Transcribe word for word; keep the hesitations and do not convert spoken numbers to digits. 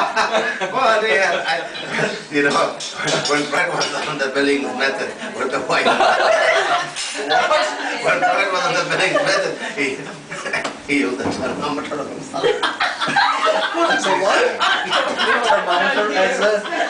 Well, yeah, I, you know, when Fred was on the Billings method with the white. When Fred was on the Billings method, he, he used the thermometer himself. So what? You know what a thermometer is?